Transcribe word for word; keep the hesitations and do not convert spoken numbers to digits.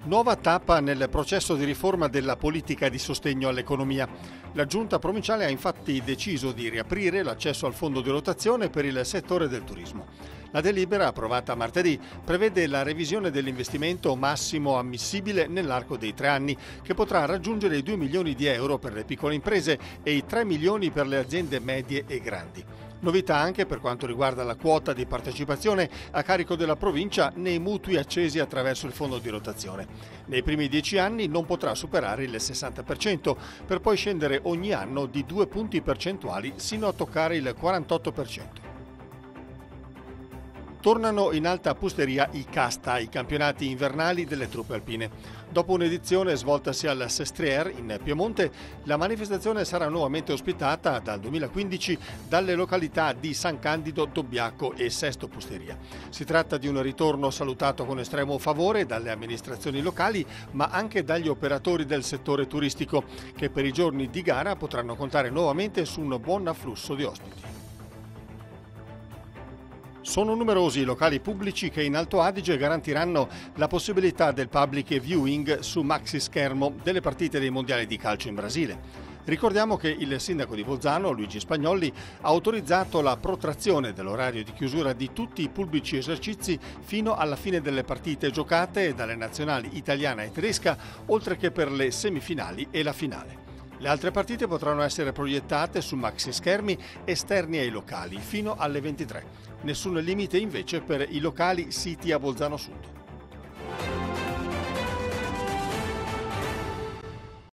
Nuova tappa nel processo di riforma della politica di sostegno all'economia. La Giunta provinciale ha infatti deciso di riaprire l'accesso al fondo di rotazione per il settore del turismo. La delibera, approvata martedì, prevede la revisione dell'investimento massimo ammissibile nell'arco dei tre anni, che potrà raggiungere i due milioni di euro per le piccole imprese e i tre milioni per le aziende medie e grandi. Novità anche per quanto riguarda la quota di partecipazione a carico della provincia nei mutui accesi attraverso il fondo di rotazione. Nei primi dieci anni non potrà superare il sessanta per cento, per poi scendere ogni anno di due punti percentuali sino a toccare il quarantotto per cento. Tornano in Alta Pusteria i Casta, i campionati invernali delle truppe alpine. Dopo un'edizione svoltasi al Sestriere in Piemonte, la manifestazione sarà nuovamente ospitata dal duemilaquindici dalle località di San Candido, Dobbiaco e Sesto Pusteria. Si tratta di un ritorno salutato con estremo favore dalle amministrazioni locali, ma anche dagli operatori del settore turistico, che per i giorni di gara potranno contare nuovamente su un buon afflusso di ospiti. Sono numerosi i locali pubblici che in Alto Adige garantiranno la possibilità del public viewing su maxi schermo delle partite dei mondiali di calcio in Brasile. Ricordiamo che il sindaco di Bolzano, Luigi Spagnolli, ha autorizzato la protrazione dell'orario di chiusura di tutti i pubblici esercizi fino alla fine delle partite giocate dalle nazionali italiana e tedesca, oltre che per le semifinali e la finale. Le altre partite potranno essere proiettate su maxi schermi esterni ai locali fino alle ventitré. Nessun limite invece per i locali siti a Bolzano Sud.